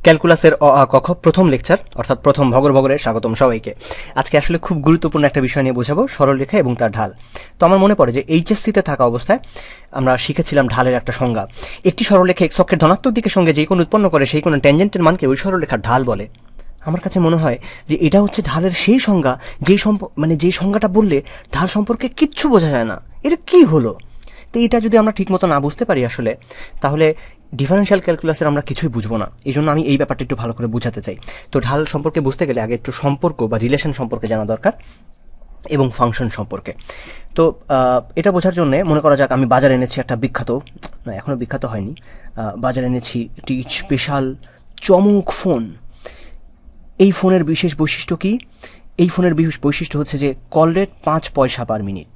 ক্যালকুলাসের অ আ ক খ প্রথম লেকচার অর্থাৎ প্রথম ভগরে স্বাগতম সবাইকে। আজকে আসলে খুব গুরুত্বপূর্ণ একটা বিষয় নিয়ে বোঝাবো, সরলরেখা এবং তার ঢাল। তো আমার মনে পড়ে যে এইচএসসিতে থাকা অবস্থায় আমরা শিখেছিলাম ঢালের একটা সংজ্ঞা। একটি সরলরেখা এক্স অক্ষের ধনাত্মক দিকের সঙ্গে যে কোণ উৎপন্ন করে সেই কোণ ট্যানজেন্টের মানকে ওই সরলরেখার ঢাল বলে। আমার কাছে মনে হয় যে এটা হচ্ছে ঢালের সেই সংজ্ঞা যেই সংজ্ঞাটা বললে ঢাল সম্পর্কে কিচ্ছু বোঝা যায় না। এটা কি হলো? তো এটা যদি আমরা ঠিক মতো না বুঝতে পারি আসলে, তাহলে ডিফারেনশিয়াল ক্যালকুলাসের আমরা কিছুই বুঝবো না। এই জন্য আমি এই ব্যাপারটা একটু ভালো করে বুঝাতে চাই। তো ঢাল সম্পর্কে বুঝতে গেলে আগে একটু সম্পর্ক বা রিলেশন সম্পর্কে জানা দরকার এবং ফাংশন সম্পর্কে। তো এটা বোঝার জন্য মনে করা যাক আমি বাজারে এনেছি একটা বিখ্যাত, না এখনও বিখ্যাত হয়নি, বাজারে এনেছি একটি স্পেশাল চমক ফোন। এই ফোনের বিশেষ বৈশিষ্ট্য কি? এই ফোনের বিশেষ বৈশিষ্ট্য হচ্ছে যে কল রেট 5 পয়সা পার মিনিট।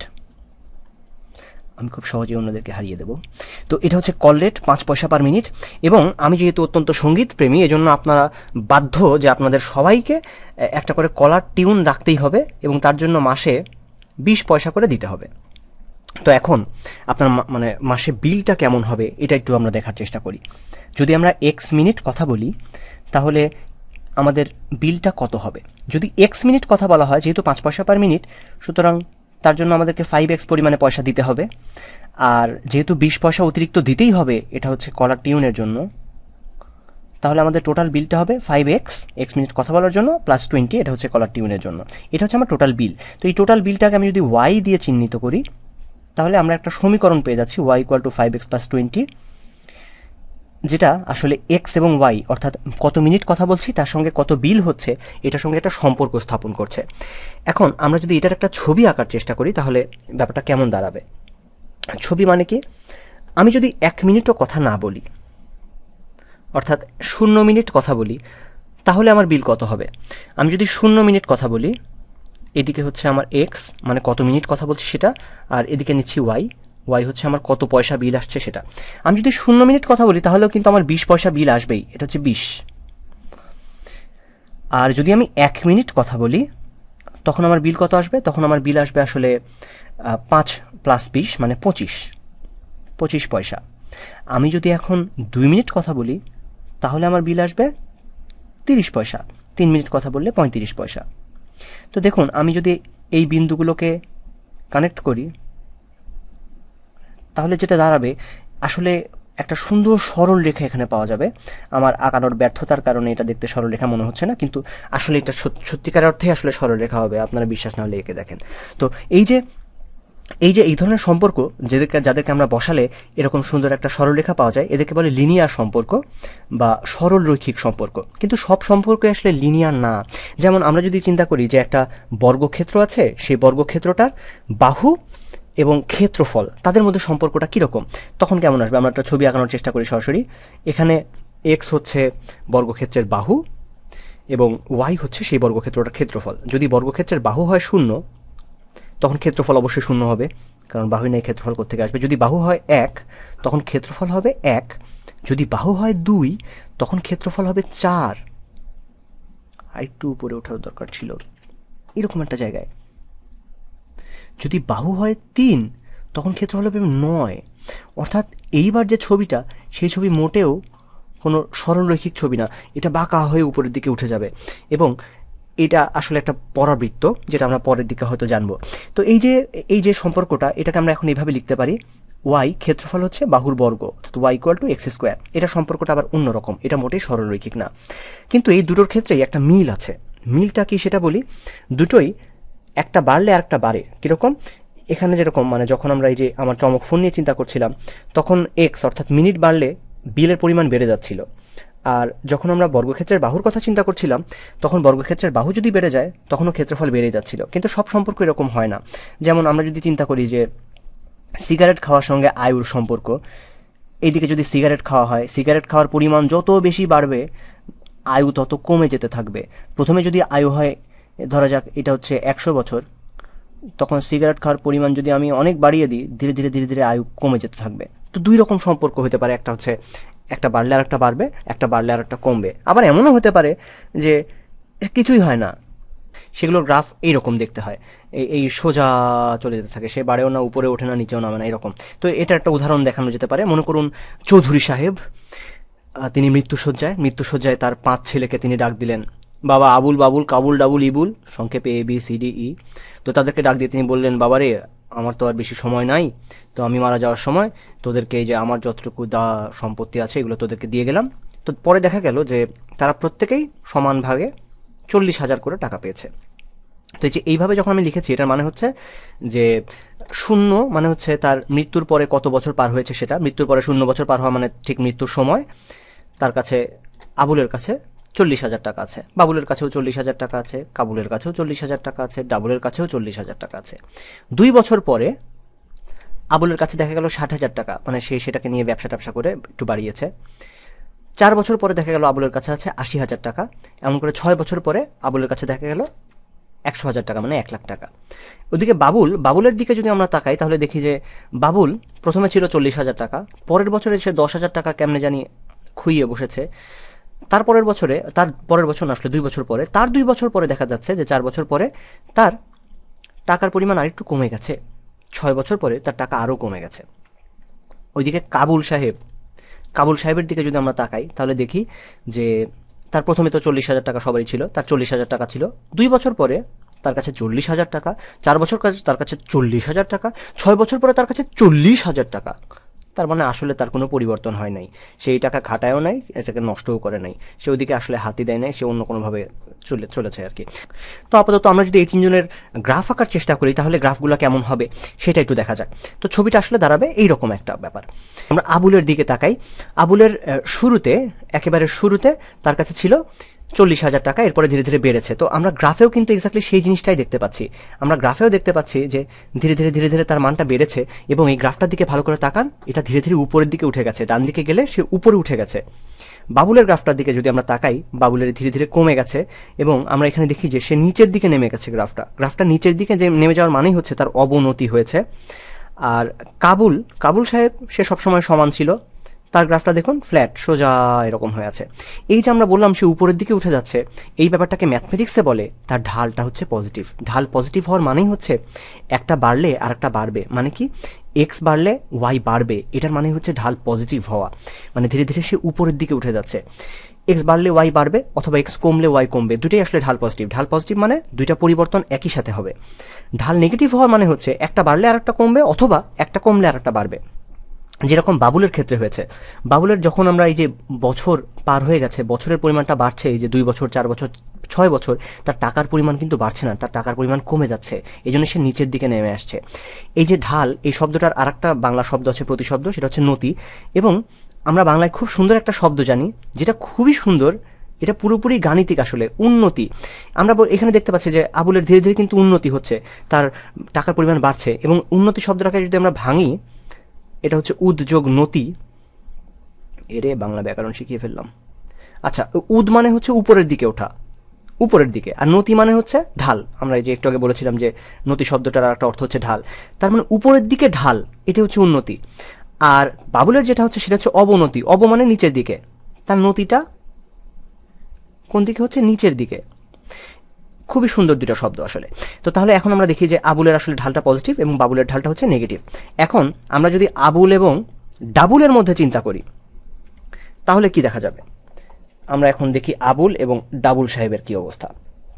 আমি খুব সহজে অন্যদেরকে হারিয়ে দেব। তো এটা হচ্ছে কল রেট 5 পয়সা পার মিনিট। এবং আমি যেহেতু অত্যন্ত সঙ্গীত প্রেমী, এজন্য আপনারা বাধ্য যে আপনাদের সবাইকে একটা করে কলার টিউন রাখতেই হবে এবং তার জন্য মাসে 20 পয়সা করে দিতে হবে। তো এখন আপনার মাসে বিলটা কেমন হবে এটা একটু আমরা দেখার চেষ্টা করি। যদি আমরা এক্স মিনিট কথা বলি তাহলে আমাদের বিলটা কত হবে? যদি এক্স মিনিট কথা বলা হয়, যেহেতু 5 পয়সা পার মিনিট, সুতরাং তার জন্য আমাদেরকে 5x পরিমাণে পয়সা দিতে হবে। আর যেহেতু 20 পয়সা অতিরিক্ত দিতেই হবে, এটা হচ্ছে কলার টিউনের জন্য, তাহলে আমাদের টোটাল বিলটা হবে 5x এক্স মিনিট কথা বলার জন্য প্লাস 20, এটা হচ্ছে কলার টিউনের জন্য। এটা হচ্ছে আমার টোটাল বিল। তো এই টোটাল বিলটাকে আমি যদি y দিয়ে চিহ্নিত করি তাহলে আমরা একটা সমীকরণ পেয়ে যাচ্ছি y = 5x + 20, যেটা আসলে এক্স এবং ওয়াই অর্থাৎ কত মিনিট কথা বলছি তার সঙ্গে কত বিল হচ্ছে এটার সঙ্গে একটা সম্পর্ক স্থাপন করছে। এখন আমরা যদি এটার একটা ছবি আঁকার চেষ্টা করি তাহলে ব্যাপারটা কেমন দাঁড়াবে? ছবি মানে কি? আমি যদি 1 মিনিটও কথা না বলি, অর্থাৎ 0 মিনিট কথা বলি, তাহলে আমার বিল কত হবে? আমি যদি 0 মিনিট কথা বলি, এদিকে হচ্ছে আমার এক্স মানে কত মিনিট কথা বলছি সেটা, আর এদিকে নিচ্ছি ওয়াই হচ্ছে আমার কত পয়সা বিল আসছে সেটা। আমি যদি 0 মিনিট কথা বলি তাহলেও কিন্তু আমার 20 পয়সা বিল আসবেই, এটা হচ্ছে 20। আর যদি আমি 1 মিনিট কথা বলি তখন আমার বিল কত আসবে? তখন আমার বিল আসবে আসলে 5 + 20 মানে 25 পয়সা। আমি যদি এখন 2 মিনিট কথা বলি তাহলে আমার বিল আসবে 30 পয়সা। 3 মিনিট কথা বললে 35 পয়সা। তো দেখুন, আমি যদি এই বিন্দুগুলোকে কানেক্ট করি তাহলে যেটা দাঁড়াবে আসলে একটা সুন্দর সরল রেখা এখানে পাওয়া যাবে। আমার আঁকানোর ব্যর্থতার কারণে এটা দেখতে সরল রেখা মনে হচ্ছে না, কিন্তু আসলে এটা সত্যিকার অর্থে আসলে সরল রেখা হবে, আপনারা বিশ্বাস না হলে এঁকে দেখেন। তো এই ধরনের সম্পর্ক যাদেরকে আমরা বসালে এরকম সুন্দর একটা সরলরেখা পাওয়া যায়, এদেরকে বলে লিনিয়ার সম্পর্ক বা সরল রৈখিক সম্পর্ক। কিন্তু সব সম্পর্ক আসলে লিনিয়ার না। যেমন আমরা যদি চিন্তা করি যে একটা বর্গক্ষেত্র আছে, সেই বর্গক্ষেত্রটার বাহু এবং ক্ষেত্রফল তাদের মধ্যে সম্পর্কটা কীরকম, তখন কেমন আসবে? আমরা একটা ছবি আঁকানোর চেষ্টা করি সরাসরি। এখানে এক্স হচ্ছে বর্গক্ষেত্রের বাহু এবং ওয়াই হচ্ছে সেই বর্গক্ষেত্রটার ক্ষেত্রফল। যদি বর্গক্ষেত্রের বাহু হয় 0, তখন ক্ষেত্রফল অবশ্যই 0 হবে, কারণ বাহু নেই, ক্ষেত্রফল কোত্থেকে আসবে? যদি বাহু হয় 1, তখন ক্ষেত্রফল হবে 1। যদি বাহু হয় 2, তখন ক্ষেত্রফল হবে 4। আর একটু উপরে ওঠার দরকার ছিল, এরকম একটা জায়গায়। যদি বাহু হয় 3, তখন ক্ষেত্রফল হবে 9। অর্থাৎ এইবার যে ছবিটা, সেই ছবি মোটেও কোনো সরলরৈখিক ছবি না, এটা বাঁকা হয়ে উপরের দিকে উঠে যাবে। এবং এটা আসলে একটা পরাবৃত্ত, যেটা আমরা পরের দিকে হয়তো জানবো। তো এই যে সম্পর্কটা, এটাকে আমরা এখন এইভাবে লিখতে পারি, ওয়াই ক্ষেত্রফল হচ্ছে বাহুর বর্গ, অর্থাৎ ওয়াই = x²। এটা সম্পর্কটা আবার অন্যরকম, এটা মোটেই সরলরৈখিক না। কিন্তু এই দুটোর ক্ষেত্রেই একটা মিল আছে। মিলটা কি সেটা বলি। দুটোই একটা বাড়লে আর একটা বাড়ে। কীরকম? এখানে যেরকম যখন আমরা এই যে আমার চমক ফোন নিয়ে চিন্তা করছিলাম, তখন এক্স অর্থাৎ মিনিট বাড়লে বিলের পরিমাণ বেড়ে যাচ্ছিল। আর যখন আমরা বর্গক্ষেত্রের বাহুর কথা চিন্তা করছিলাম, তখন বর্গক্ষেত্রের বাহু যদি বেড়ে যায় তখনও ক্ষেত্রফল বেড়ে যাচ্ছিল। কিন্তু সব সম্পর্ক এরকম হয় না। যেমন আমরা যদি চিন্তা করি যে সিগারেট খাওয়ার সঙ্গে আয়ুর সম্পর্ক, এইদিকে যদি সিগারেট খাওয়া হয়, সিগারেট খাওয়ার পরিমাণ যত বেশি বাড়বে আয়ু তত কমে যেতে থাকবে। প্রথমে যদি আয়ু হয়, ধরা যাক এটা হচ্ছে 100 বছর, তখন সিগারেট খাওয়ার পরিমাণ যদি আমি অনেক বাড়িয়ে দিই, ধীরে ধীরে ধীরে ধীরে আয়ু কমে যেতে থাকবে। তো 2 রকম সম্পর্ক হতে পারে, একটা হচ্ছে একটা বাড়লে আর একটা বাড়বে, একটা বাড়লে আর একটা কমবে। আবার এমনও হতে পারে যে কিছুই হয় না, সেগুলোর গ্রাফ এইরকম দেখতে হয়, এই সোজা চলে যেতে থাকে, সে বাড়েও না, উপরে ওঠে না, নিচেও নামে না, এরকম। তো এটা একটা উদাহরণ দেখানো যেতে পারে। মনে করুন চৌধুরী সাহেব তিনি মৃত্যুশয্যায় তার 5 ছেলেকে তিনি ডাক দিলেন, বাবা আবুল বাবুল কাবুল ডাবুল ইবুল, সংক্ষেপে ABCDE। তো তাদেরকে ডাক দিয়ে তিনি বললেন, বাবারে আমার তো আর বেশি সময় নাই, তো আমি মারা যাওয়ার সময় তোদেরকে এই যে আমার যতটুকু সম্পত্তি আছে এগুলো তোদেরকে দিয়ে গেলাম। তো পরে দেখা গেল যে তারা প্রত্যেকেই সমান ভাগে 40,000 করে টাকা পেয়েছে। তো এই যে এইভাবে যখন আমি লিখেছি, এটার মানে হচ্ছে যে শূন্য মানে হচ্ছে তার মৃত্যুর পরে কত বছর পার হয়েছে, সেটা মৃত্যুর পরে 0 বছর পার হওয়া মানে ঠিক মৃত্যুর সময় তার কাছে আবুলের কাছে 40,000 টাকা আছে, বাবুলের কাছেও 40,000 টাকা আছে, কাবুলের কাছেও 40,000 টাকা আছে, ডাবুলের কাছেও 40,000 টাকা আছে। 2 বছর পরে আবুলের কাছে দেখা গেল 60,000 টাকা, মানে সে সেটাকে নিয়ে ব্যবসা করে একটু বাড়িয়েছে। 4 বছর পরে দেখা গেল আবুলের কাছে আছে 80,000 টাকা। এমন করে 6 বছর পরে আবুলের কাছে দেখা গেল 100,000 টাকা, মানে 1 লাখ টাকা। ওদিকে বাবুলের দিকে যদি আমরা তাকাই তাহলে দেখি যে বাবুল প্রথমে ছিল 40,000 টাকা, পরের বছরে সে 10,000 টাকা কেমনে জানি খুইয়ে বসেছে। তার পরের বছর না, আসলে 2 বছর পরে, তার 2 বছর পরে দেখা যাচ্ছে যে 4 বছর পরে তার টাকার পরিমাণ আরেকটু কমে গেছে, 6 বছর পরে তার টাকা আরও কমে গেছে। ওইদিকে কাবুল সাহেবের দিকে যদি আমরা তাকাই তাহলে দেখি যে তার প্রথমে তো 40,000 টাকা সবারই ছিল, তার 40,000 টাকা ছিল। 2 বছর পরে তার কাছে 40,000 টাকা, 4 বছর তার কাছে 40,000 টাকা, 6 বছর পরে তার কাছে 40,000 টাকা। তার মানে আসলে তার কোনো পরিবর্তন হয় নাই, সেই টাকা খাটায়ও নাই, এটাকে নষ্টও করে নাই, সে ওদিকে আসলে হাতি দেয় নাই, সে অন্য কোনোভাবে চলেছে আর কি। তো আপাতত আমরা যদি এই 3 জনের গ্রাফ আঁকার চেষ্টা করি তাহলে গ্রাফগুলো কেমন হবে সেটা একটু দেখা যাক। তো ছবিটা আসলে দাঁড়াবে এইরকম একটা ব্যাপার। আমরা আবুলের দিকে তাকাই। আবুলের একেবারে শুরুতে তার কাছে ছিল 40,000 টাকা, এরপরে ধীরে ধীরে বেড়েছে। তো আমরা গ্রাফেও কিন্তু এক্স্যাক্টলি সেই জিনিসটাই দেখতে পাচ্ছি। আমরা গ্রাফেও দেখতে পাচ্ছি যে ধীরে ধীরে তার মানটা বেড়েছে, এবং এই গ্রাফটার দিকে ভালো করে তাকান, এটা ধীরে ধীরে উপরের দিকে উঠে গেছে, ডান দিকে গেলে সে উপরে উঠে গেছে। বাবুলের গ্রাফটার দিকে যদি আমরা তাকাই, বাবুলের ধীরে ধীরে কমে গেছে, এবং আমরা এখানে দেখি যে সে নিচের দিকে নেমে গেছে। গ্রাফটা নিচের দিকে যে নেমে যাওয়ার মানেই হচ্ছে তার অবনতি হয়েছে। আর কাবুল সাহেব সে সবসময় সমান ছিল, তার গ্রাফটা দেখুন ফ্ল্যাট সোজা এরকম হয়ে আছে। এই যে আমরা বললাম সে উপরের দিকে উঠে যাচ্ছে, এই ব্যাপারটাকে ম্যাথমেটিক্সে বলে তার ঢালটা হচ্ছে পজিটিভ। ঢাল পজিটিভ হওয়ার মানেই হচ্ছে একটা বাড়লে আর একটা বাড়বে, মানে কি এক্স বাড়লে ওয়াই বাড়বে, এটার মানে হচ্ছে ঢাল পজিটিভ হওয়া, মানে ধীরে ধীরে সে উপরের দিকে উঠে যাচ্ছে। এক্স বাড়লে ওয়াই বাড়বে অথবা এক্স কমলে ওয়াই কমবে, দুটোই আসলে ঢাল পজিটিভ। ঢাল পজিটিভ মানে দুইটা পরিবর্তন একই সাথে হবে। ঢাল নেগেটিভ হওয়ার মানে হচ্ছে একটা বাড়লে আর একটা কমবে অথবা একটা কমলে আর একটা বাড়বে, যেরকম বাবুলের ক্ষেত্রে হয়েছে। বাবুলের যখন আমরা এই যে বছর পার হয়ে গেছে, বছরের পরিমাণটা বাড়ছে, এই যে 2 বছর 4 বছর 6 বছর, তার টাকার পরিমাণ কিন্তু বাড়ছে না, তার টাকার পরিমাণ কমে যাচ্ছে, এই জন্য সে নিচের দিকে নেমে আসছে। এই যে ঢাল, এই শব্দটার আর একটা বাংলা শব্দ আছে প্রতিশব্দ, সেটা হচ্ছে নতি। এবং আমরা বাংলায় খুব সুন্দর একটা শব্দ জানি যেটা খুবই সুন্দর, এটা পুরোপুরি গাণিতিক আসলে, উন্নতি। আমরা এখানে দেখতে পাচ্ছি যে আবুলের ধীরে ধীরে কিন্তু উন্নতি হচ্ছে, তার টাকার পরিমাণ বাড়ছে। এবং উন্নতি শব্দটাকে যদি আমরা ভাঙি, এটা হচ্ছে উদ্যোগ নতি। এরে বাংলা ব্যাকরণ শিখিয়ে ফেললাম। আচ্ছা, উদ মানে হচ্ছে উপরের দিকে ওঠা, উপরের দিকে, আর নতি মানে হচ্ছে ঢাল। আমরা যে একটু আগে বলেছিলাম যে নতি শব্দটার একটা অর্থ হচ্ছে ঢাল, তার মানে উপরের দিকে ঢাল, এটা হচ্ছে উন্নতি। আর বাবুলের যেটা হচ্ছে সেটা হচ্ছে অবনতি। অব মানে নিচের দিকে, তার নতিটা কোন দিকে হচ্ছে নিচের দিকে। খুবই সুন্দর দুটো শব্দ আসলে। তো তাহলে এখন আমরা দেখি যে আবুলের আসলে ঢালটা পজিটিভ এবং বাবুলের ঢালটা হচ্ছে নেগেটিভ। এখন আমরা যদি আবুল এবং ডাবুলের মধ্যে চিন্তা করি তাহলে কি দেখা যাবে? আমরা এখন দেখি আবুল এবং ডাবুল সাহেবের কি অবস্থা।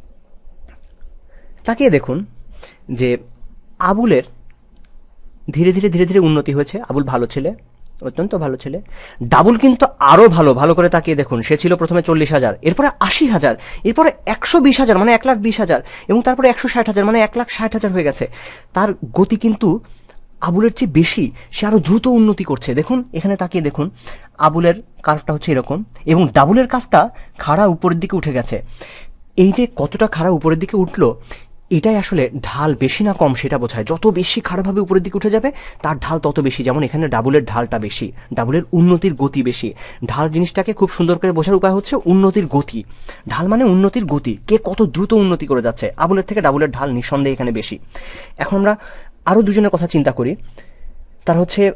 তাকিয়ে দেখুন যে আবুলের ধীরে ধীরে উন্নতি হয়েছে। আবুল ভালো ছেলে, অত্যন্ত ভালো ছেলে। ডাবুল কিন্তু আরো ভালো করে তাকিয়ে দেখুন, সে ছিল প্রথমে 40,000, এরপরে 80,000, এরপরে 120,000 মানে 1,20,000, এবং তারপরে 160,000 মানে 1,60,000 হয়ে গেছে। তার গতি কিন্তু আবুলের চেয়ে বেশি, সে আরো দ্রুত উন্নতি করছে। দেখুন এখানে তাকিয়ে দেখুন, আবুলের কার্ভটা হচ্ছে এরকম এবং ডাবুলের কার্ভটা খাড়া উপরের দিকে উঠে গেছে। এই যে কতটা খাড়া উপরের দিকে উঠলো, এটাই আসলে ঢাল বেশি না কম সেটা বোঝায়। যত বেশি খাড়াভাবে উপরের দিকে উঠে যাবে তার ঢাল তত বেশি। যেমন এখানে ডাবুলের ঢালটা বেশি, ডাবুলের উন্নতির গতি বেশি। ঢাল জিনিসটাকে খুব সুন্দর করে বোঝার উপায় হচ্ছে উন্নতির গতি। ঢাল মানে উন্নতির গতি, কে কত দ্রুত উন্নতি করে যাচ্ছে। আবুলের থেকে ডাবুলের ঢাল নিঃসন্দেহে এখানে বেশি। এখন আমরা আরো দুজনের কথা চিন্তা করি। তার হচ্ছে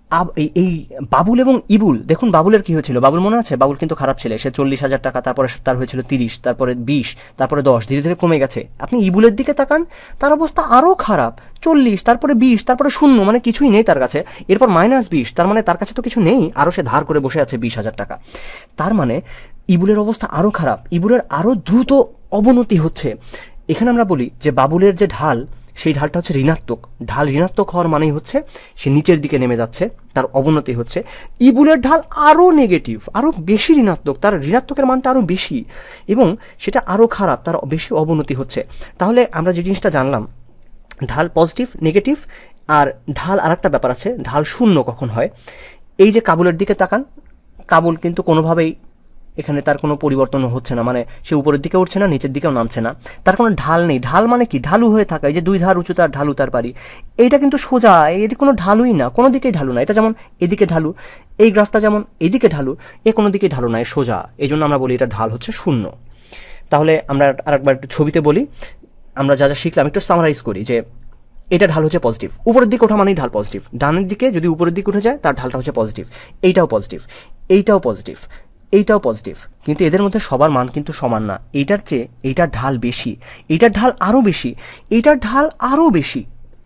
এই বাবুল এবং ইবুল, দেখুন বাবুলের কি হয়েছিল, বাবুল মনে আছে, বাবুল কিন্তু খারাপ ছেলে, সে 40,000 টাকা, তারপরে তার হয়েছিল 30, তারপরে 20, তারপরে 10, ধীরে ধীরে কমে গেছে। আপনি ইবুলের দিকে তাকান, তার অবস্থা আরো খারাপ, 40, তারপরে 20, তারপরে 0, মানে কিছুই নেই তার কাছে, এরপর -20, তার মানে তার কাছে তো কিছু নেই, আরো সে ধার করে বসে আছে 20,000 টাকা। তার মানে ইবুলের অবস্থা আরো খারাপ, ইবুলের আরো দ্রুত অবনতি হচ্ছে। এখানে আমরা বলি যে বাবুলের যে ঢাল, সেই ঢালটা হচ্ছে ঋণাত্মক। ঢাল ঋণাত্মক হওয়ার মানেই হচ্ছে সে নিচের দিকে নেমে যাচ্ছে, তার অবনতি হচ্ছে। ইবুলের ঢাল আরো নেগেটিভ, আরো বেশি ঋণাত্মক, তার ঋণাত্মকের মানটা আরো বেশি এবং সেটা আরো খারাপ, তার বেশি অবনতি হচ্ছে। তাহলে আমরা যে জিনিসটা জানলাম, ঢাল পজিটিভ, নেগেটিভ, আর ঢাল আর একটা ব্যাপার আছে, ঢাল শূন্য কখন হয়। এই যে কাবুলের দিকে তাকান, কাবুল কিন্তু কোনোভাবেই এখানে তার কোনো পরিবর্তন হচ্ছে না, মানে সে উপরের দিকে উঠছে না, নিচের দিকেও নামছে না, তার কোনো ঢাল নেই। ঢাল মানে কি, ঢালু হয়ে থাকা, এই যে 2 ধার উঁচু তার ঢালু তার পারি, এইটা কিন্তু সোজা, এটি কোনো ঢালুই না, কোনো দিকেই ঢালু না। এটা যেমন এদিকে ঢালু, এই গ্রাফটা যেমন এদিকে ঢালু, এ কোনো দিকে ঢালু না, সোজা, এই জন্য আমরা বলি এটা ঢাল হচ্ছে শূন্য। তাহলে আমরা আরেকবার একটু ছবিতে বলি, আমরা যা যা শিখলাম একটু সামারাইজ করি, যে এটা ঢাল হচ্ছে পজিটিভ, উপরের দিকে ওঠা মানেই ঢাল পজিটিভ, ডানের দিকে যদি উপরের দিকে উঠে যায় তার ঢালটা হচ্ছে পজিটিভ, এইটাও পজিটিভ, এইটাও পজিটিভ, এইটাও পজিটিভ। কিন্তু এদের মধ্যে সবার মান কিন্তু সমান না, এইটার চেয়ে এইটার ঢাল বেশি, এইটার ঢাল আরও বেশি, এইটার ঢাল আরও বেশি।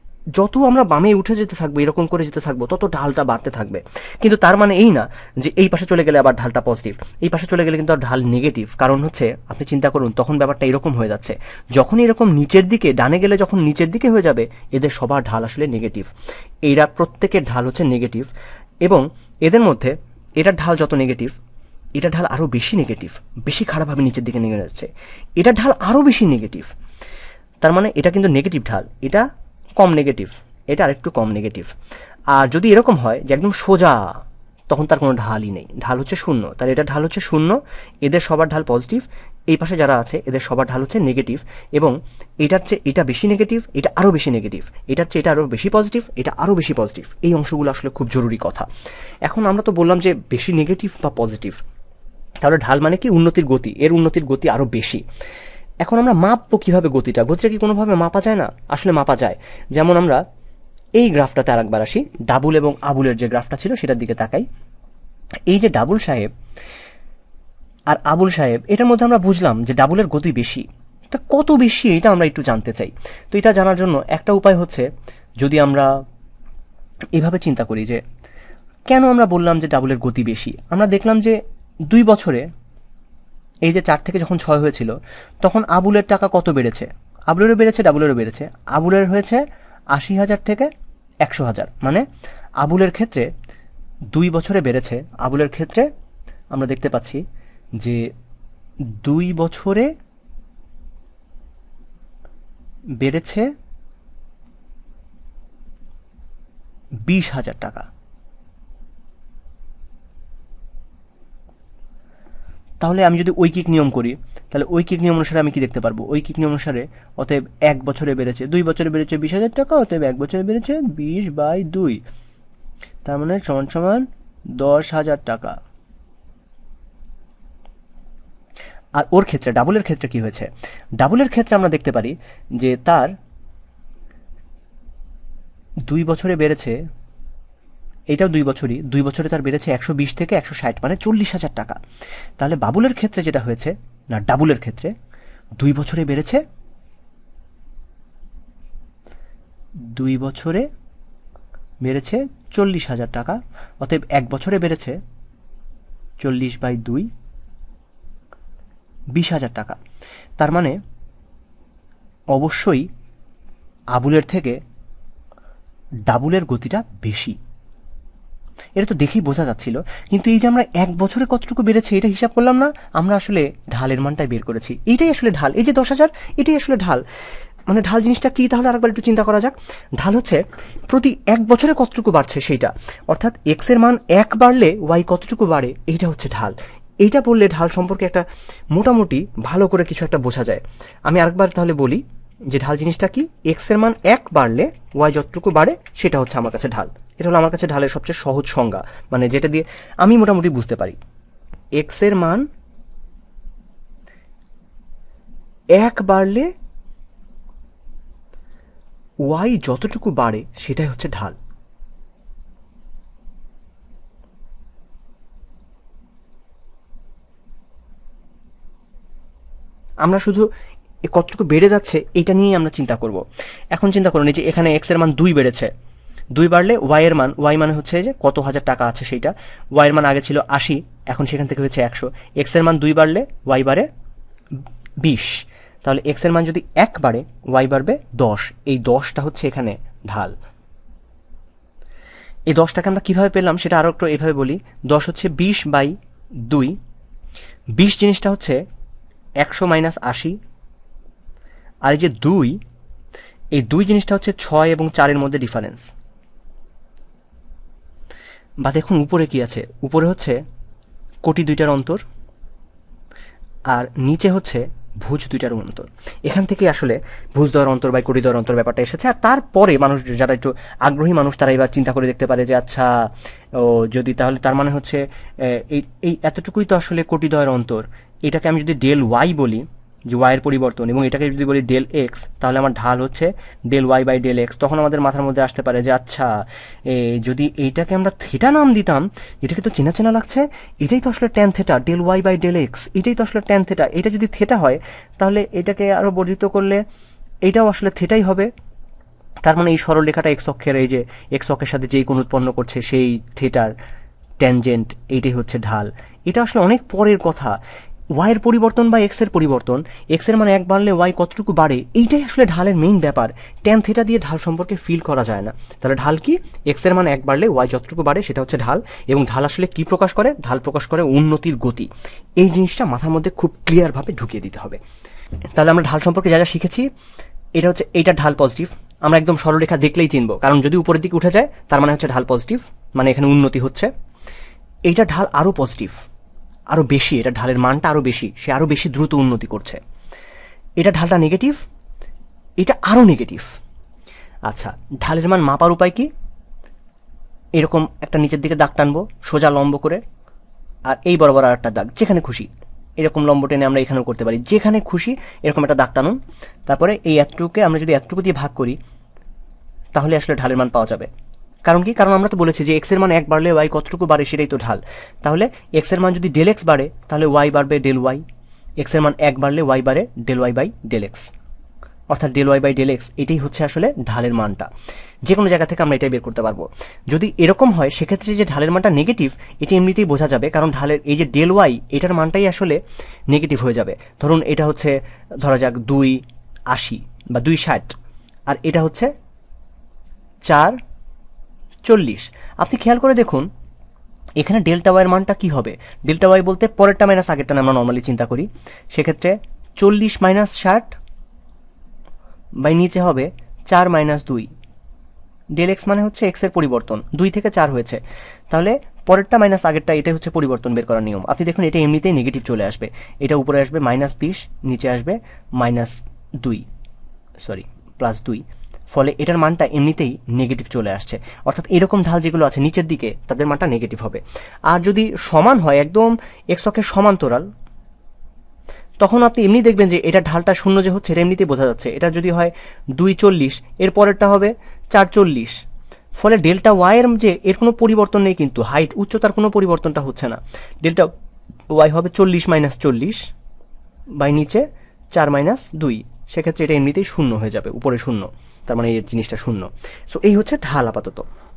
যত আমরা বামে উঠে যেতে থাকবো, এরকম করে যেতে থাকবো, তত ঢালটা বাড়তে থাকবে। কিন্তু তার মানে এই না যে এই পাশে চলে গেলে আবার ঢালটা পজিটিভ, এই পাশে চলে গেলে কিন্তু আর ঢাল নেগেটিভ। কারণ হচ্ছে আপনি চিন্তা করুন, তখন ব্যাপারটা এরকম হয়ে যাচ্ছে, যখন এরকম নিচের দিকে, ডানে গেলে যখন নিচের দিকে হয়ে যাবে, এদের সবার ঢাল আসলে নেগেটিভ। এরা প্রত্যেকের ঢাল হচ্ছে নেগেটিভ, এবং এদের মধ্যে এটার ঢাল যত নেগেটিভ, এটার ঢাল আরও বেশি নেগেটিভ, বেশি খারাপভাবে নিচের দিকে নেমে যাচ্ছে, এটার ঢাল আরও বেশি নেগেটিভ। তার মানে এটা কিন্তু নেগেটিভ ঢাল, এটা কম নেগেটিভ, এটা আরেকটু কম নেগেটিভ। আর যদি এরকম হয় যে একদম সোজা, তখন তার কোনো ঢালই নেই, ঢাল হচ্ছে শূন্য। তার এটা ঢাল হচ্ছে শূন্য, এদের সবার ঢাল পজিটিভ, এই পাশে যারা আছে এদের সবার ঢাল হচ্ছে নেগেটিভ, এবং এটার চেয়ে এটা বেশি নেগেটিভ, এটা আরও বেশি নেগেটিভ, এটার চেয়ে এটা আরও বেশি পজিটিভ, এটা আরও বেশি পজিটিভ। এই অংশগুলো আসলে খুব জরুরি কথা। এখন আমরা তো বললাম যে বেশি নেগেটিভ বা পজিটিভ, তাহলে ঢাল মানে কি, উন্নতির গতি, এর উন্নতির গতি আরও বেশি। এখন আমরা মাপবো কীভাবে গতিটা? গতিটা কি কোনোভাবে মাপা যায় না? আসলে মাপা যায়। যেমন আমরা এই গ্রাফটাতে আরেকবার আসি, ডাবুল এবং আবুলের যে গ্রাফটা ছিল সেটার দিকে তাকাই। এই যে ডাবুল সাহেব আর আবুল সাহেব, এটার মধ্যে আমরা বুঝলাম যে ডাবুলের গতি বেশি। তা কত বেশি এটা আমরা একটু জানতে চাই। তো এটা জানার জন্য একটা উপায় হচ্ছে, যদি আমরা এভাবে চিন্তা করি যে কেন আমরা বললাম যে ডাবুলের গতি বেশি। আমরা দেখলাম যে 2 বছরে, এই যে 4 থেকে যখন 6 হয়েছিল, তখন আবুলের টাকা কত বেড়েছে? আবুলেরও বেড়েছে, ডাবুলেরও বেড়েছে। আবুলের হয়েছে 80,000 থেকে 100,000, মানে আবুলের ক্ষেত্রে 2 বছরে বেড়েছে। আবুলের ক্ষেত্রে আমরা দেখতে পাচ্ছি যে 2 বছরে বেড়েছে 20,000 টাকা। তাহলে আমি যদি ঐকিক নিয়ম করি, তাহলে ঐকিক নিয়ম অনুসারে আমি কি দেখতে পারবো? ঐকিক নিয়ম অনুসারে অতএব 1 বছরে বেড়েছে, 2 বছরে বেড়েছে 20,000 টাকা, অতএব 1 বছরে বেড়েছে 20/2, তার মানে সমান সমান 10,000 টাকা। আর ওর ক্ষেত্রে, ডাবলের ক্ষেত্রে কি হয়েছে? ডাবলের ক্ষেত্রে আমরা দেখতে পারি যে তার 2 বছরে বেড়েছে, এটাও 2 বছরই, 2 বছরে তার বেড়েছে 120 থেকে 160, মানে 40,000 টাকা। তাহলে বাবুলের ক্ষেত্রে যেটা হয়েছে, না ডাবুলের ক্ষেত্রে 2 বছরে বেড়েছে, 2 বছরে বেড়েছে 40,000 টাকা, অতএব 1 বছরে বেড়েছে 40/2, 20,000 টাকা। তার মানে অবশ্যই আবুলের থেকে ডাবুলের গতিটা বেশি, এটা তো দেখেই বোঝা যাচ্ছিল। কিন্তু এই যে আমরা 1 বছরে কতটুকু বেড়েছে এটা হিসাব করলাম না, আমরা আসলে ঢালের মানটাই বের করেছি। এইটাই আসলে ঢাল, এই যে 10,000, এটাই আসলে ঢাল। মানে ঢাল জিনিসটা কি, তাহলে আরেকবার একটু চিন্তা করা যাক। ঢাল হচ্ছে প্রতি 1 বছরে কতটুকু বাড়ছে সেইটা, অর্থাৎ এক্স এর মান 1 বাড়লে ওয়াই কতটুকু বাড়ে, এইটা হচ্ছে ঢাল। এইটা বললে ঢাল সম্পর্কে একটা মোটামুটি ভালো করে কিছু একটা বোঝা যায়। আমি আরেকবার তাহলে বলি যে ঢাল জিনিসটা কি, এক্স এর মান 1 বাড়লে ওয়াই যতটুকু বাড়ে সেটা হচ্ছে আমার কাছে ঢাল। এটা হলো আমার কাছে ঢালের সবচেয়ে সহজ সংজ্ঞা, মানে যেটা দিয়ে আমি মোটামুটি বুঝতে পারি। এক্স এর মান 1 বাড়লে ওয়াই যতটুকু বাড়ে সেটাই হচ্ছে ঢাল। আমরা শুধু কতটুকু বেড়ে যাচ্ছে এটা নিয়েই আমরা চিন্তা করব। এখন চিন্তা করুন এই যে এখানে এক্স এর মান 2 বেড়েছে, 2 বাড়লে ওয়াই এর মান, ওয়াই মানে হচ্ছে যে কত হাজার টাকা আছে সেইটা, ওয়াই এর মান আগে ছিল 80, এখন সেখান থেকে হয়েছে 100। এক্স এর মান 2 বাড়লে ওয়াই বাড়ে 20, তাহলে এক্স এর মান যদি 1 বাড়ে ওয়াই বাড়বে 10। এই 10টা হচ্ছে এখানে ঢাল। এই 10টাকে আমরা কিভাবে পেলাম সেটা আরো একটু এইভাবে বলি। 10 হচ্ছে 20/2, 20 জিনিসটা হচ্ছে 100 মাইনাস 80, আর এই যে 2, এই 2 জিনিসটা হচ্ছে 6 এবং 4-এর মধ্যে ডিফারেন্স। বা দেখুন উপরে কি আছে, উপরে হচ্ছে কোটি 2টার অন্তর, আর নিচে হচ্ছে ভুজ 2টার অন্তর। এখান থেকে আসলে ভুজ দ্বয়ের অন্তর বা কোটি দ্বয়ের অন্তর ব্যাপারটা এসেছে। আর তারপরে মানুষ যারা একটু আগ্রহী মানুষ তারা এবার চিন্তা করে দেখতে পারে যে আচ্ছা ও যদি তাহলে তার মানে হচ্ছে এই এতটুকুই তো আসলে কোটি দ্বয়ের অন্তর। এটাকে আমি যদি ডেল ওয়াই বলি, যে ওয়াইয়ের পরিবর্তন, এবং এটাকে যদি বলি ডেল এক্স, তাহলে আমার ঢাল হচ্ছে del y by del x. তখন আমাদের মাথার মধ্যে আসতে পারে যে আচ্ছা যদি এইটাকে আমরা থিটা নাম দিতাম, এটাকে তো চেনা চেনা লাগছে, এটাই তো আসলে tan theta, del y by del x, এটাই তো আসলে ট্যান থিটা। এটা যদি থিটা হয় তাহলে এটাকে আরও বর্ধিত করলে এইটাও আসলে থিটাই হবে। তার মানে এই সরল রেখাটা এক্স অক্ষের, এই যে এক্স অক্ষের সাথে যেই কোণ উৎপন্ন করছে সেই থিটার ট্যানজেন্ট, এইটাই হচ্ছে ঢাল। এটা আসলে অনেক পরের কথা। ওয়াইয়ের পরিবর্তন বা এক্স এর পরিবর্তন, এক্স এর মানে 1 বাড়লে ওয়াই কতটুকু বাড়ে, এইটাই আসলে ঢালের মেইন ব্যাপার। ট্যান থিটা দিয়ে ঢাল সম্পর্কে ফিল করা যায় না। তাহলে ঢাল কি? এক্স এর মানে 1 বাড়লে ওয়াই যতটুকু বাড়ে সেটা হচ্ছে ঢাল। এবং ঢাল আসলে কি প্রকাশ করে? ঢাল প্রকাশ করে উন্নতির গতি। এই জিনিসটা মাথার মধ্যে খুব ক্লিয়ারভাবে ঢুকিয়ে দিতে হবে। তাহলে আমরা ঢাল সম্পর্কে যা যা শিখেছি, এটা হচ্ছে এইটা ঢাল পজিটিভ। আমরা একদম সরলরেখা দেখলেই চিনবো, কারণ যদি উপরের দিকে উঠে যায় তার মানে হচ্ছে ঢাল পজিটিভ, মানে এখানে উন্নতি হচ্ছে। এইটা ঢাল আরও পজিটিভ, আরও বেশি, এটা ঢালের মানটা আরও বেশি, সে আরও বেশি দ্রুত উন্নতি করছে। এটা ঢালটা নেগেটিভ, এটা আরও নেগেটিভ। আচ্ছা, ঢালের মান মাপার উপায় কি? এরকম একটা নিচের দিকে দাগ টানবো সোজা লম্ব করে, আর এই বরাবর আর একটা দাগ, যেখানে খুশি এরকম লম্ব টেনে আমরা এখানেও করতে পারি, যেখানে খুশি এরকম একটা দাগ টানুন। তারপরে এই এতটুকুকে আমরা যদি এতটুকু দিয়ে ভাগ করি তাহলে আসলে ঢালের মান পাওয়া যাবে। কারণ কি? কারণ আমরা তো বলেছি যে এক্স এর মান 1 বাড়লে ওয়াই কতটুকু বাড়ে সেটাই তো ঢাল। তাহলে এক্স এর মান যদি ডেল এক্স বাড়ে তাহলে ওয়াই বাড়বে ডেল ওয়াই। এক্স এর মান 1 বাড়লে ওয়াই বাড়ে del y by del x, অর্থাৎ del y by del x. এটাই হচ্ছে আসলে ঢালের মানটা। যে কোনো জায়গা থেকে আমরা এটাই বের করতে পারবো। যদি এরকম হয় সেক্ষেত্রে যে ঢালের মানটা নেগেটিভ এটি এমনিতেই বোঝা যাবে, কারণ ঢালের এই যে ডেল ওয়াই এটার মানটাই আসলে নেগেটিভ হয়ে যাবে। ধরুন এটা হচ্ছে ধরা যাক 280 বা 260, আর এটা হচ্ছে 440। আপনি খেয়াল করে দেখুন এখানে ডেল্টা ওয়াইয়ের মানটা কি হবে? ডেল্টা ওয়াই বলতে পরেরটা মাইনাস আগেরটা আমরা নর্মালি চিন্তা করি। সেক্ষেত্রে 40 মাইনাস 60 বাই নিচে হবে 4 মাইনাস 2। ডেল এক্স মানে হচ্ছে এক্স এর পরিবর্তন, 2 থেকে 4 হয়েছে, তাহলে পরেরটা মাইনাস আগেরটা, এটাই হচ্ছে পরিবর্তন বের করার নিয়ম। আপনি দেখুন এটা এমনিতেই নেগেটিভ চলে আসবে, এটা উপরে আসবে -20, নিচে আসবে +2। ফলে এটার মানটা এমনিতেই নেগেটিভ চলে আসছে। অর্থাৎ এরকম ঢাল যেগুলো আছে নিচের দিকে তাদের মানটা নেগেটিভ হবে। আর যদি সমান হয় একদম এক্স অক্ষের সমান্তরাল, তখন আপনি এমনি দেখবেন যে এটা ঢালটা শূন্য যে হচ্ছে এটা এমনিতেই বোঝা যাচ্ছে। এটা যদি হয় 240, এর পরেরটা হবে 440। ফলে ডেল্টা ওয়াই এর যে এর কোনো পরিবর্তন নেই, কিন্তু হাইট উচ্চতার কোনো পরিবর্তনটা হচ্ছে না। ডেল্টা ওয়াই হবে 40 মাইনাস 40 বাই নিচে 4 মাইনাস 2। সেক্ষেত্রে এটা এমনিতেই শূন্য হয়ে যাবে, উপরে শূন্য, তার মানে এই জিনিসটা শূন্য। সো এই হচ্ছে ঢাল আপাতত।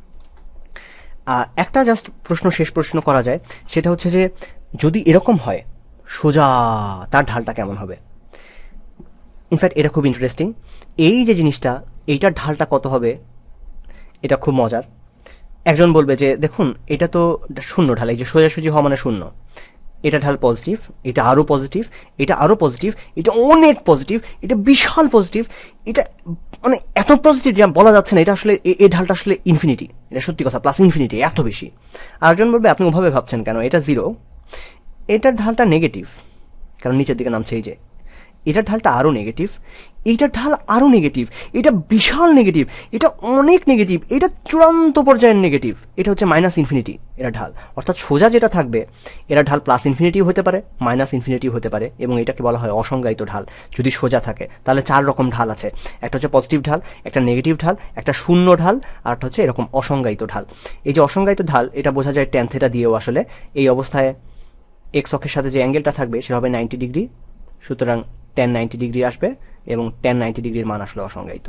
একটা জাস্ট শেষ প্রশ্ন করা যায়, সেটা হচ্ছে যে যদি এরকম হয় সোজা, তার ঢালটা কেমন হবে? ইনফ্যাক্ট এটা খুব ইন্টারেস্টিং। এই যে জিনিসটা, এইটার ঢালটা কত হবে? এটা খুব মজার। একজন বলবে যে দেখুন এটা তো শূন্য ঢাল, এই যে সোজাসুজি হওয়া মানে শূন্য, এটা ঢাল পজিটিভ, এটা আরও পজিটিভ, এটা আরও পজিটিভ, এটা অনেক পজিটিভ, এটা বিশাল পজিটিভ, এটা মানে এত পজিটিভ যা বলা যাচ্ছে না। এটা আসলে এই ঢালটা আসলে ইনফিনিটি, এটা সত্যি কথা, প্লাস ইনফিনিটি, এত বেশি। আরেকজন বলবে আপনি ওভাবে ভাবছেন কেন, এটা 0, এটার ঢালটা নেগেটিভ, কারণ নিচের দিকে নামছে। এই যে এটার ঢালটা আরও নেগেটিভ, এইটার ঢাল আরও নেগেটিভ, এটা বিশাল নেগেটিভ, এটা অনেক নেগেটিভ, এটা চূড়ান্ত পর্যায়ের নেগেটিভ, এটা হচ্ছে -ইনফিনিটি এর ঢাল। অর্থাৎ সোজা যেটা থাকবে এরা ঢাল +ইনফিনিটিও হতে পারে, -ইনফিনিটিও হতে পারে, এবং এটাকে বলা হয় অসংজ্ঞায়িত ঢাল। যদি সোজা থাকে তাহলে 4 রকম ঢাল আছে, একটা হচ্ছে পজিটিভ ঢাল, একটা নেগেটিভ ঢাল, একটা শূন্য ঢাল, আর একটা হচ্ছে এরকম অসংজ্ঞায়িত ঢাল। এই যে অসংজ্ঞায়িত ঢাল এটা বোঝা যায় ট্যান থিটা দিয়েও। আসলে এই অবস্থায় এক্স অক্ষের সাথে যে অ্যাঙ্গেলটা থাকবে সেটা হবে 90 ডিগ্রি। সুতরাং tan 90 ডিগ্রি আসবে এবং tan 90 ডিগ্রির মান আসলে অসংজ্ঞায়িত।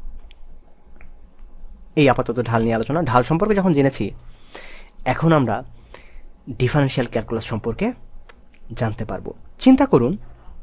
এই আপাতত ঢাল নিয়ে আলোচনা। ঢাল সম্পর্কে যখন জেনেছি, এখন আমরা ডিফারেনশিয়াল ক্যালকুলাস সম্পর্কে জানতে পারবো। চিন্তা করুন,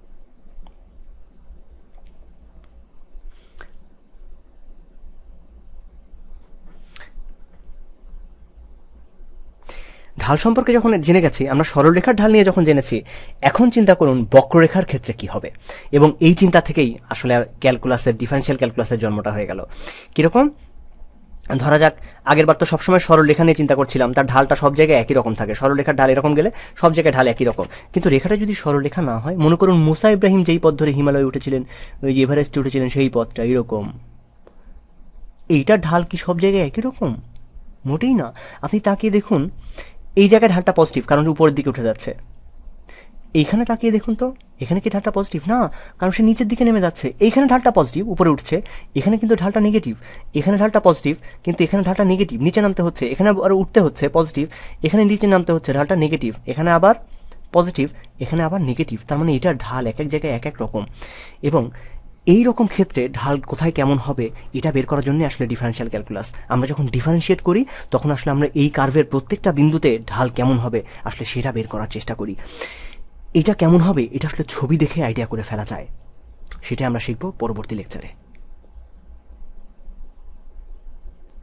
ঢাল সম্পর্কে যখন জেনে গেছি, আমরা সরলরেখার ঢাল নিয়ে যখন জেনেছি, এখন চিন্তা করুন বক্ররেখার ক্ষেত্রে কি হবে। এবং এই চিন্তা থেকেই আসলে ক্যালকুলাসের, ডিফারেনশিয়াল ক্যালকুলাসের জন্মটা হয়ে গেল। কিরকম? ধরা যাক, আগের বার তো সবসময় সরলরেখা নিয়ে চিন্তা করছিলাম, তার ঢালটা সব জায়গায় একই রকম থাকে, সরলরেখার ঢাল এরকম গেলে সব জায়গায় ঢাল একই রকম। কিন্তু রেখাটা যদি সরলরেখা না হয়, মনে করুন মুসা ইব্রাহিম যেই পথ ধরে হিমালয়ে উঠেছিলেন, ওই যে এভারেস্টে উঠেছিলেন, সেই পথটা এরকম, এইটার ঢাল কি সব জায়গায় একই রকম? মোটেই না। আপনি তাকিয়ে দেখুন, এই জায়গায় ঢালটা পজিটিভ, কারণ উপরের দিকে উঠে যাচ্ছে। এইখানে তাকিয়ে দেখুন তো, এখানে কি ঢালটা পজিটিভ? না, কারণ সে নিচের দিকে নেমে যাচ্ছে। এইখানে ঢালটা পজিটিভ, উপরে উঠছে। এখানে কিন্তু ঢালটা নেগেটিভ। এখানে ঢালটা পজিটিভ, কিন্তু এখানে ঢালটা নেগেটিভ, নিচে নামতে হচ্ছে। এখানে আবার উঠতে হচ্ছে, পজিটিভ। এখানে নিচে নামতে হচ্ছে, ঢালটা নেগেটিভ। এখানে আবার পজিটিভ, এখানে আবার নেগেটিভ। তার মানে এটার ঢাল এক এক জায়গায় এক এক রকম। এবং এই রকম ক্ষেত্রে ঢাল কোথায় কেমন হবে, এটা বের করার জন্য আসলে ডিফারেনশিয়াল ক্যালকুলাস। আমরা যখন ডিফারেন্সিয়েট করি, তখন আসলে আমরা এই কার্ভের প্রত্যেকটা বিন্দুতে ঢাল কেমন হবে আসলে সেটা বের করার চেষ্টা করি। এটা কেমন হবে, এটা আসলে ছবি দেখে আইডিয়া করে ফেলা যায়। সেটা আমরা শিখব পরবর্তী লেকচারে।